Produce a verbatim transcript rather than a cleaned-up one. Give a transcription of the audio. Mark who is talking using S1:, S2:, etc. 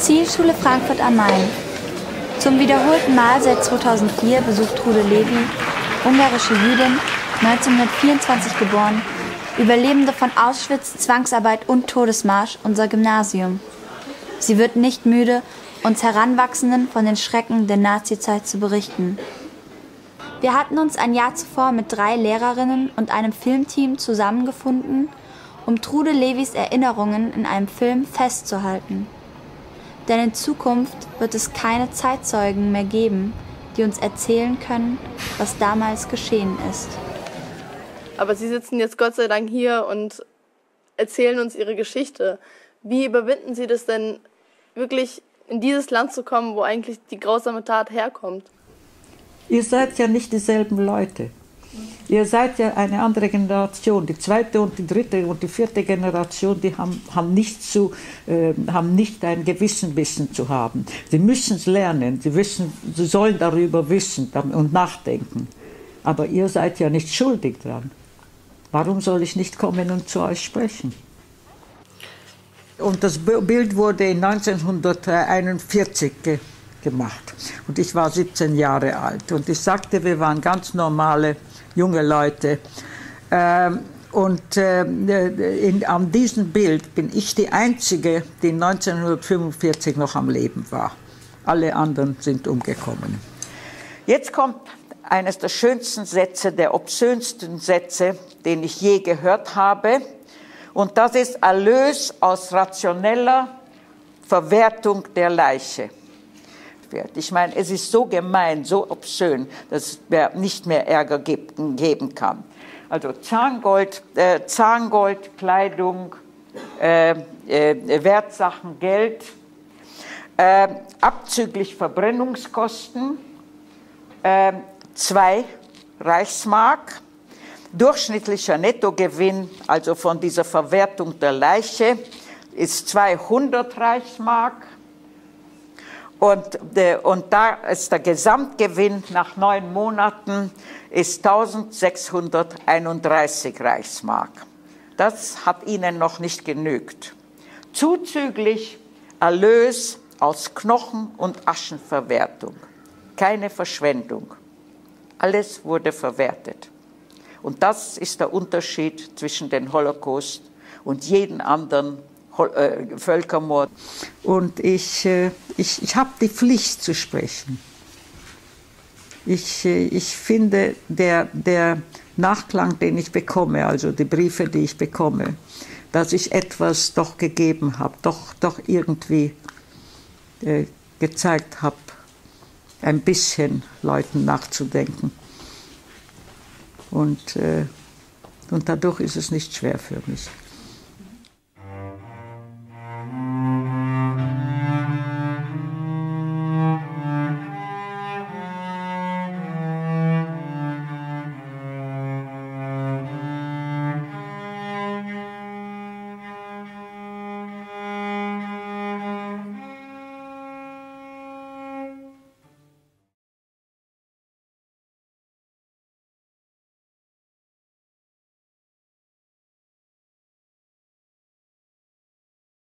S1: Zielschule Frankfurt am Main. Zum wiederholten Mal seit zweitausendvier besucht Trude Levi, ungarische Jüdin, neunzehnhundertvierundzwanzig geboren, Überlebende von Auschwitz, Zwangsarbeit und Todesmarsch, unser Gymnasium. Sie wird nicht müde, uns Heranwachsenden von den Schrecken der Nazizeit zu berichten. Wir hatten uns ein Jahr zuvor mit drei Lehrerinnen und einem Filmteam zusammengefunden, um Trude Levis Erinnerungen in einem Film festzuhalten. Denn in Zukunft wird es keine Zeitzeugen mehr geben, die uns erzählen können, was damals geschehen ist.
S2: Aber Sie sitzen jetzt Gott sei Dank hier und erzählen uns Ihre Geschichte. Wie überwinden Sie das denn, wirklich in dieses Land zu kommen, wo eigentlich die grausame Tat herkommt?
S3: Ihr seid ja nicht dieselben Leute. Ihr seid ja eine andere Generation. Die zweite und die dritte und die vierte Generation, die haben, haben, nicht, zu, äh, haben nicht ein Gewissenwissen zu haben. Sie müssen es lernen, sie, wissen, sie sollen darüber wissen und nachdenken. Aber ihr seid ja nicht schuldig dran. Warum soll ich nicht kommen und zu euch sprechen? Und das Bild wurde in neunzehnhunderteinundvierzig ge gemacht. Und ich war siebzehn Jahre alt. Und ich sagte, wir waren ganz normale junge Leute. Ähm, und äh, in, an diesem Bild bin ich die Einzige, die neunzehnhundertfünfundvierzig noch am Leben war. Alle anderen sind umgekommen. Jetzt kommt eines der schönsten Sätze, der obszönsten Sätze, den ich je gehört habe. Und das ist Erlös aus rationeller Verwertung der Leiche. Ich meine, es ist so gemein, so obszön, dass es nicht mehr Ärger geben kann. Also Zahngold, äh, Zahngold, Kleidung, äh, äh, Wertsachen, Geld, äh, abzüglich Verbrennungskosten, äh, zwei Reichsmark, durchschnittlicher Nettogewinn, also von dieser Verwertung der Leiche, ist zweihundert Reichsmark. Und, und da ist der Gesamtgewinn nach neun Monaten ist eintausendsechshunderteinunddreißig Reichsmark. Das hat ihnen noch nicht genügt. Zuzüglich Erlös aus Knochen- und Aschenverwertung. Keine Verschwendung. Alles wurde verwertet. Und das ist der Unterschied zwischen dem Holocaust und jedem anderen Völkermord. Und ich, ich, ich habe die Pflicht zu sprechen. Ich, ich finde, der, der Nachklang, den ich bekomme, also die Briefe, die ich bekomme, dass ich etwas doch gegeben habe, doch, doch irgendwie äh, gezeigt habe, ein bisschen Leuten nachzudenken. Und, äh, und dadurch ist es nicht schwer für mich.